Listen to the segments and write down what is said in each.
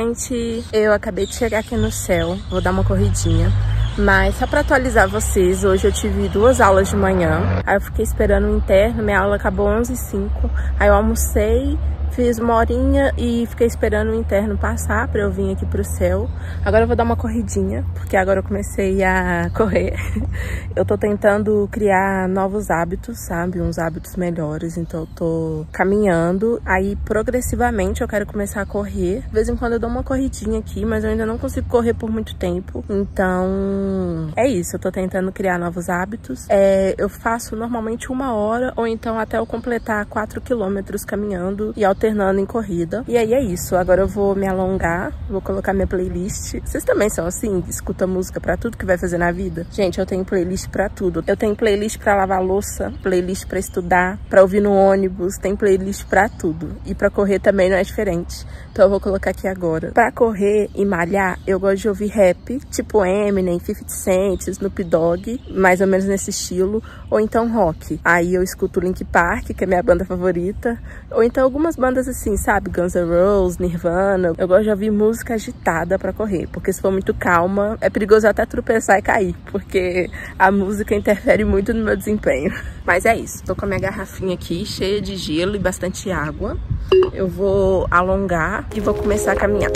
gente, eu acabei de chegar aqui no céu, vou dar uma corridinha. Mas só pra atualizar vocês, hoje eu tive 2 aulas de manhã. Aí eu fiquei esperando o interno, minha aula acabou 11h05. Aí eu almocei, fiz 1 horinha e fiquei esperando o interno passar pra eu vir aqui pro céu. Agora eu vou dar uma corridinha, porque agora eu comecei a correr. Eu tô tentando criar novos hábitos, sabe? Uns hábitos melhores. Então eu tô caminhando. Aí progressivamente eu quero começar a correr. De vez em quando eu dou uma corridinha aqui, mas eu ainda não consigo correr por muito tempo. Então é isso, eu tô tentando criar novos hábitos. Eu faço normalmente 1 hora, ou então até eu completar 4 quilômetros caminhando e alternando em corrida. E aí é isso, agora eu vou me alongar, vou colocar minha playlist. Vocês também são assim? Escuta música pra tudo que vai fazer na vida? Gente, eu tenho playlist pra tudo. Eu tenho playlist pra lavar louça, playlist pra estudar, pra ouvir no ônibus, tem playlist pra tudo. E pra correr também não é diferente. Então eu vou colocar aqui agora. Pra correr e malhar, eu gosto de ouvir rap, tipo Eminem, 50 Cent, Snoop Dogg, mais ou menos nesse estilo. Ou então rock. Aí eu escuto Linkin Park, que é minha banda favorita. Ou então algumas bandas assim, sabe? Guns N' Roses, Nirvana. Eu gosto de ouvir música agitada pra correr, porque se for muito calma, é perigoso até tropeçar e cair, porque a música interfere muito no meu desempenho. Mas é isso, tô com a minha garrafinha aqui, cheia de gelo e bastante água. Eu vou alongar e vou começar a caminhar.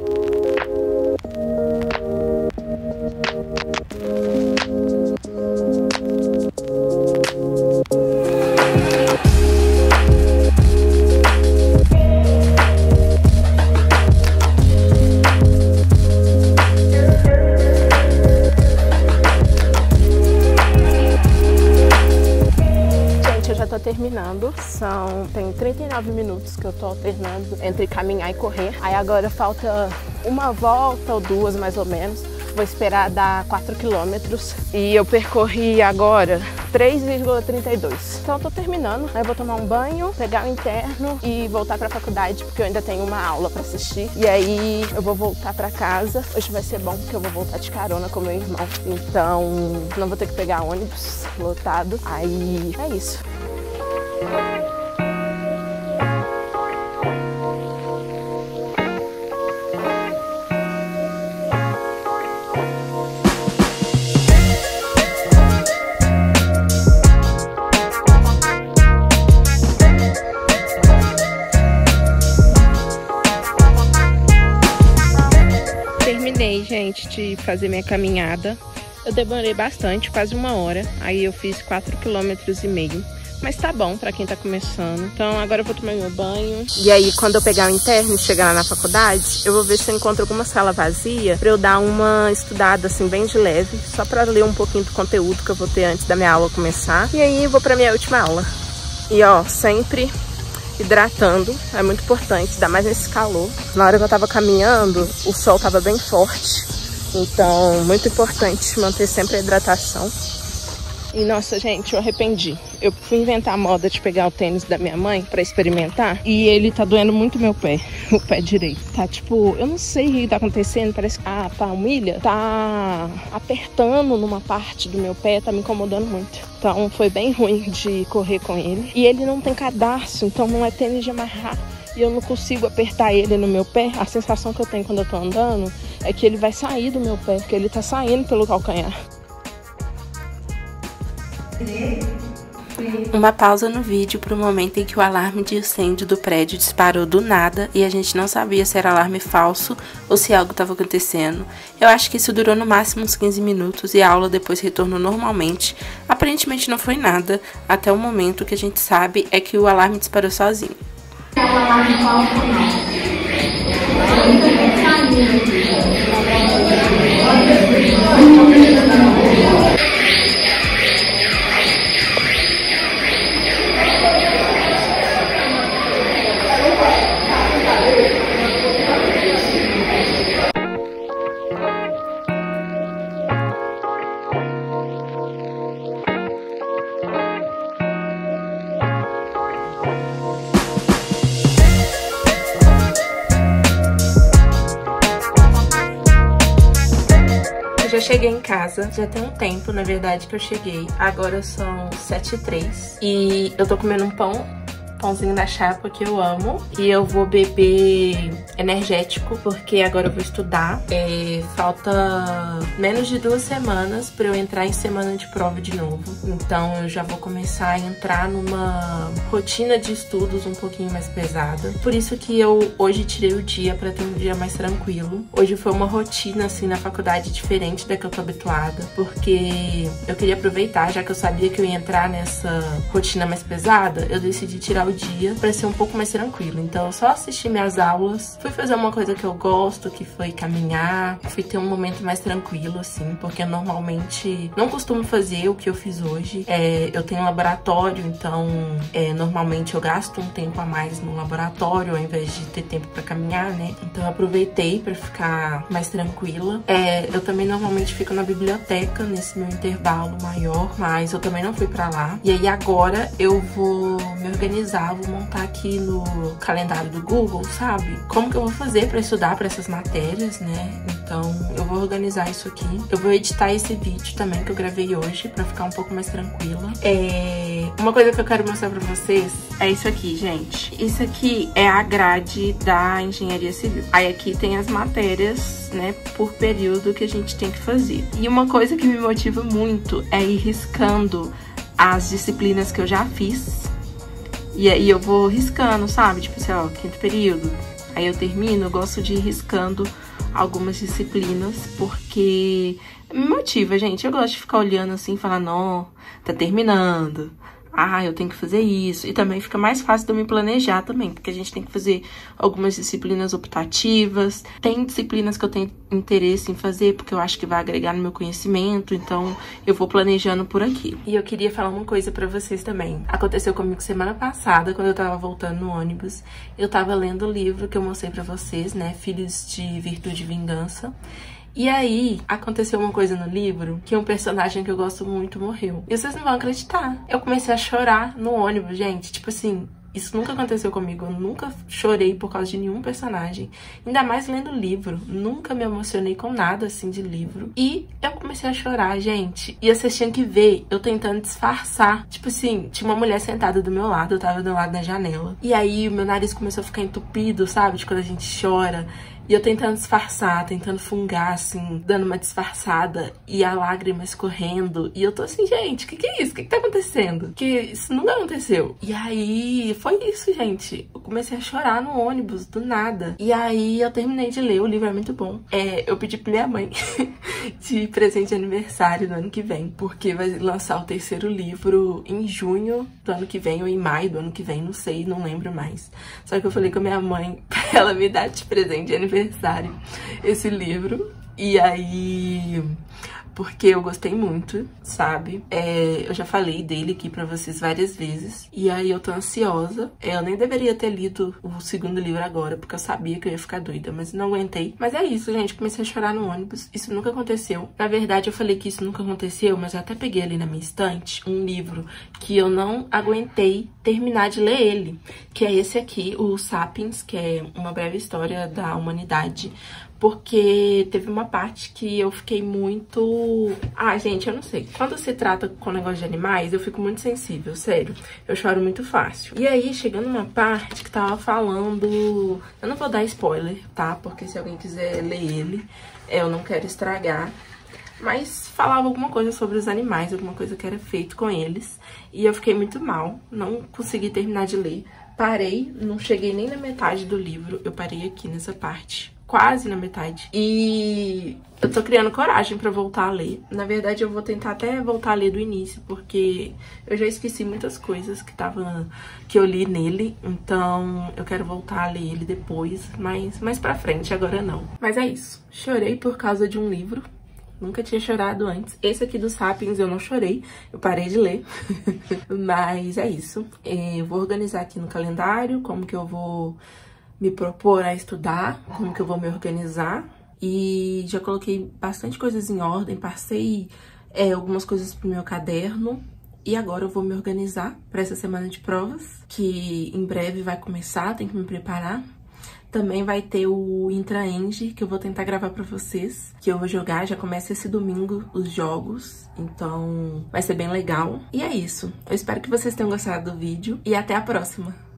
Terminando, tem 39 minutos que eu tô alternando entre caminhar e correr. Aí agora falta 1 volta ou 2 mais ou menos. Vou esperar dar 4 quilômetros e eu percorri agora 3,32. Então eu tô terminando, aí eu vou tomar um banho, pegar o interno e voltar pra faculdade, porque eu ainda tenho uma aula pra assistir. E aí eu vou voltar pra casa. Hoje vai ser bom porque eu vou voltar de carona com meu irmão. Então não vou ter que pegar ônibus lotado. Aí é isso. Terminei, gente, de fazer minha caminhada. Eu demorei bastante, quase 1 hora. Aí eu fiz 4,5 km. Mas tá bom pra quem tá começando. Então agora eu vou tomar meu banho. E aí quando eu pegar o interno e chegar lá na faculdade, eu vou ver se eu encontro alguma sala vazia pra eu dar uma estudada assim bem de leve, só pra ler um pouquinho do conteúdo que eu vou ter antes da minha aula começar. E aí eu vou pra minha última aula. E ó, sempre hidratando, é muito importante, ainda mais nesse calor. Na hora que eu tava caminhando, o sol tava bem forte. Então, muito importante manter sempre a hidratação. E nossa, gente, eu arrependi. Eu fui inventar a moda de pegar o tênis da minha mãe pra experimentar e ele tá doendo muito meu pé, o pé direito. Tá tipo, eu não sei o que tá acontecendo, parece que a palmilha tá apertando numa parte do meu pé, tá me incomodando muito. Então foi bem ruim de correr com ele. E ele não tem cadarço, então não é tênis de amarrar. E eu não consigo apertar ele no meu pé. A sensação que eu tenho quando eu tô andando é que ele vai sair do meu pé, porque ele tá saindo pelo calcanhar. Uma pausa no vídeo para o momento em que o alarme de incêndio do prédio disparou do nada e a gente não sabia se era alarme falso ou se algo estava acontecendo. Eu acho que isso durou no máximo uns 15 minutos e a aula depois retornou normalmente. Aparentemente não foi nada, até o momento que a gente sabe é que o alarme disparou sozinho. É um alarme falso ou não? Já cheguei em casa, já tem um tempo, na verdade, que eu cheguei. Agora são 7h03 e eu tô comendo um pão pãozinho na chapa que eu amo. E eu vou beber energético, porque agora eu vou estudar. Falta menos de 2 semanas pra eu entrar em semana de prova de novo. Então eu já vou começar a entrar numa rotina de estudos um pouquinho mais pesada. Por isso que eu hoje tirei o dia pra ter um dia mais tranquilo. Hoje foi uma rotina, assim, na faculdade diferente da que eu tô habituada, porque eu queria aproveitar, já que eu sabia que eu ia entrar nessa rotina mais pesada, eu decidi tirar o dia pra ser um pouco mais tranquilo. Então eu só assisti minhas aulas, fui fazer uma coisa que eu gosto, que foi caminhar, fui ter um momento mais tranquilo, assim, porque eu normalmente não costumo fazer o que eu fiz hoje. Eu tenho um laboratório, então normalmente eu gasto um tempo a mais no laboratório, ao invés de ter tempo pra caminhar, né? Então eu aproveitei pra ficar mais tranquila. Eu também normalmente fico na biblioteca nesse meu intervalo maior, mas eu também não fui pra lá. E aí agora eu vou me organizar, vou montar aqui no calendário do Google, sabe? Como que eu vou fazer pra estudar pra essas matérias, né? Então eu vou organizar isso aqui. Eu vou editar esse vídeo também que eu gravei hoje pra ficar um pouco mais tranquila. Uma coisa que eu quero mostrar pra vocês é isso aqui, gente. Isso aqui é a grade da engenharia civil. Aí aqui tem as matérias, né, por período que a gente tem que fazer. E uma coisa que me motiva muito é ir riscando as disciplinas que eu já fiz. E aí eu vou riscando, sabe? Tipo assim, ó, 5º período. Aí eu termino, eu gosto de ir riscando algumas disciplinas, porque me motiva, gente. Eu gosto de ficar olhando assim e falar, não, tá terminando. Eu tenho que fazer isso. E também fica mais fácil de eu me planejar também, porque a gente tem que fazer algumas disciplinas optativas. Tem disciplinas que eu tenho interesse em fazer, porque eu acho que vai agregar no meu conhecimento, então eu vou planejando por aqui. E eu queria falar uma coisa pra vocês também. Aconteceu comigo semana passada, quando eu tava voltando no ônibus. Eu tava lendo o livro que eu mostrei pra vocês, né? Filhos de Virtude e Vingança. E aí, aconteceu uma coisa no livro, que um personagem que eu gosto muito morreu. E vocês não vão acreditar. Eu comecei a chorar no ônibus, gente. Tipo assim, isso nunca aconteceu comigo. Eu nunca chorei por causa de nenhum personagem. Ainda mais lendo livro. Nunca me emocionei com nada, assim, de livro. E eu comecei a chorar, gente. E vocês tinham que ver eu tentando disfarçar. Tipo assim, tinha uma mulher sentada do meu lado. Eu tava do lado da janela. E aí, o meu nariz começou a ficar entupido, sabe? De quando a gente chora. E eu tentando disfarçar, tentando fungar, assim, dando uma disfarçada, e a lágrima escorrendo. E eu tô assim, gente, o que é isso? O que tá acontecendo? Que isso nunca aconteceu. E aí, foi isso, gente. Eu comecei a chorar no ônibus, do nada. E aí, eu terminei de ler, o livro é muito bom. Eu pedi pra minha mãe de presente de aniversário no ano que vem, porque vai lançar o 3º livro em junho do ano que vem, ou em maio do ano que vem, não sei, não lembro mais. Só que eu falei com a minha mãe pra ela me dar de presente de aniversário esse livro. E aí, porque eu gostei muito, sabe? Eu já falei dele aqui pra vocês várias vezes. E aí eu tô ansiosa. Eu nem deveria ter lido o 2º livro agora, porque eu sabia que eu ia ficar doida, mas não aguentei. Mas é isso, gente. Comecei a chorar no ônibus. Isso nunca aconteceu. Na verdade, eu falei que isso nunca aconteceu, mas eu até peguei ali na minha estante um livro que eu não aguentei terminar de ler ele. Que é esse aqui, o Sapiens, que é uma breve história da humanidade. Porque teve uma parte que eu fiquei muito... gente, eu não sei. Quando se trata com negócio de animais, eu fico muito sensível, sério. Eu choro muito fácil. E aí, chegando numa parte que tava falando... Eu não vou dar spoiler, tá? Porque se alguém quiser ler ele, eu não quero estragar. Mas falava alguma coisa sobre os animais, alguma coisa que era feito com eles. E eu fiquei muito mal, não consegui terminar de ler. Parei, não cheguei nem na metade do livro. Eu parei aqui nessa parte. Quase na metade. E eu tô criando coragem pra voltar a ler. Na verdade, eu vou tentar até voltar a ler do início, porque eu já esqueci muitas coisas que eu li nele. Então, eu quero voltar a ler ele depois, mas mais pra frente, agora não. Mas é isso. Chorei por causa de um livro. Nunca tinha chorado antes. Esse aqui do Sapiens eu não chorei, eu parei de ler. Mas é isso. Eu vou organizar aqui no calendário como que eu vou me propor a estudar, como que eu vou me organizar. E já coloquei bastante coisas em ordem, passei algumas coisas pro meu caderno. E agora eu vou me organizar para essa semana de provas, que em breve vai começar, tem que me preparar. Também vai ter o Intra-Eng, que eu vou tentar gravar pra vocês, que eu vou jogar, já começa esse domingo os jogos, então vai ser bem legal. E é isso, eu espero que vocês tenham gostado do vídeo e até a próxima!